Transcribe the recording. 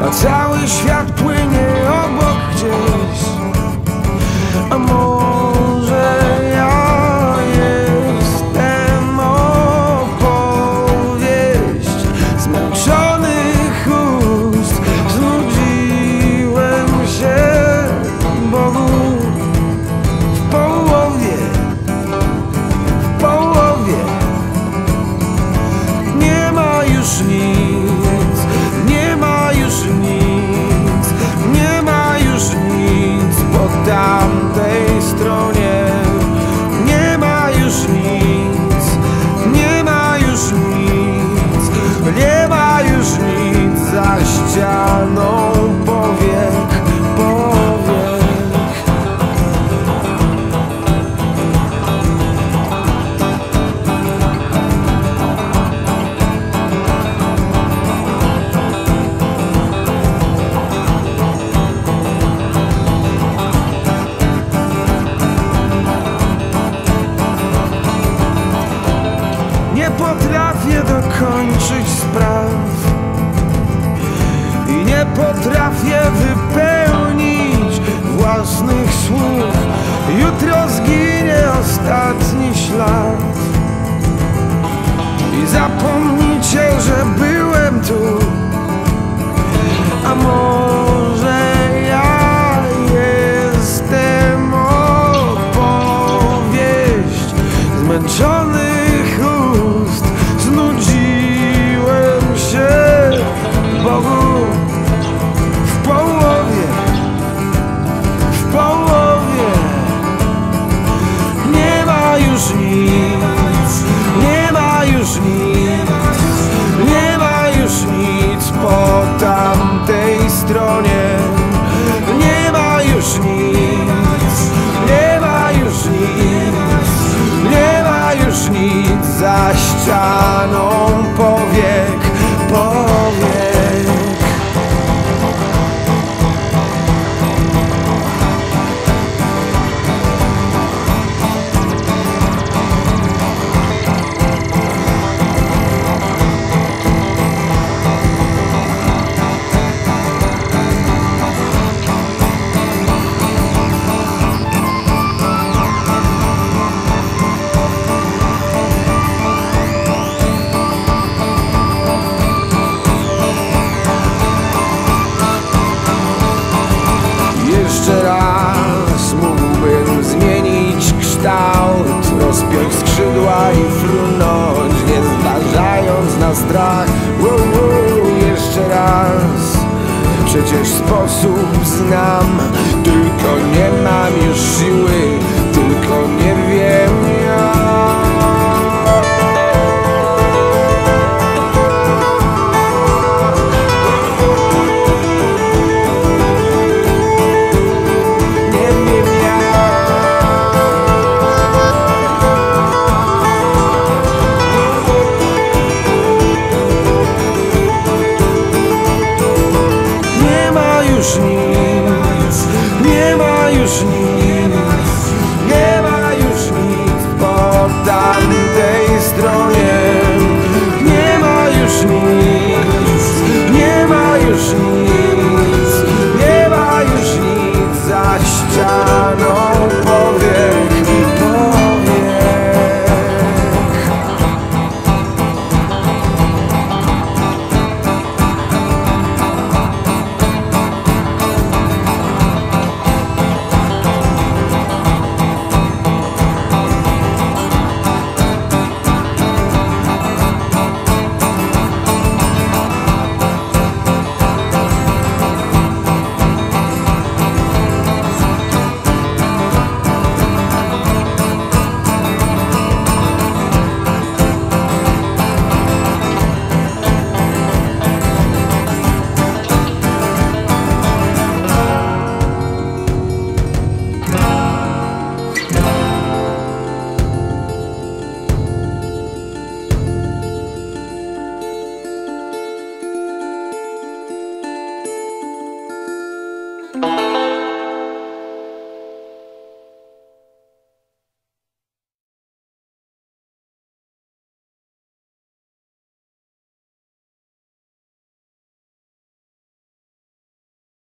a cały świat płynie obok gdzieś. A może ja jestem opowieść zmęczonych ust. Znudziłem się Bogu w połowie. Nie ma już nic, nie ma już nic, nie ma już nic po tamtej stronie. Nie ma już nic, nie ma już nic, nie ma już nic za ścianą powiek, powiek. Nie potrafię dokończyć spraw i nie potrafię wypełnić własnych słów. Jutro zginie ostatni ślad i zapomnicie, że byłem tu. A może ja jestem opowieść zmęczonych ust. Znudziłem się Bogu w połowie, w połowie. Nie ma już nic, nie ma już nic, nie ma już nic po tamtej stronie. Nie ma już nic, nie ma już nic, nie ma już nic za ścianą powiek, powiek. Jeszcze raz mógłbym zmienić kształt, rozpiąć skrzydła i frunąć, nie zważając na strach. Jeszcze raz, przecież sposób znam, tylko nie mam już siły, tylko nie wiem jak. Nie ma już nic, nie ma już nic po tamtej stronie. Nie ma już nic, nie ma już nic, nie ma już nic za ścianą.